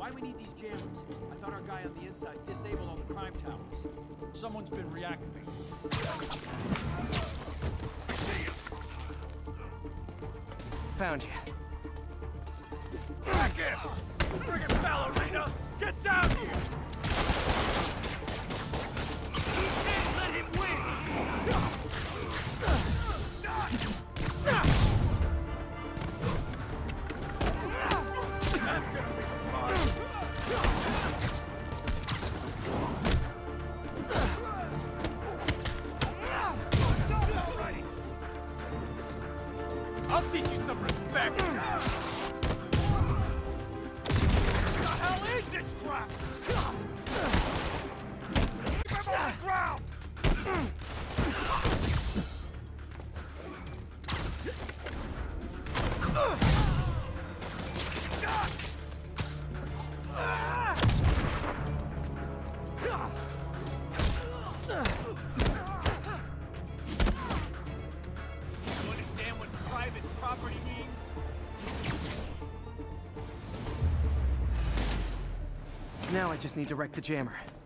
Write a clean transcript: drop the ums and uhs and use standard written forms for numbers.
Why we need these jammers? I thought our guy on the inside disabled all the crime towers. Someone's been reactivated. Found you. Back in! Bring it, ballerina! Get down here! You can't let him win! That's gonna be fun! I'll teach you some respect! What the hell is this crap? Keep him on the ground! You understand what private property means? Now I just need to wreck the jammer.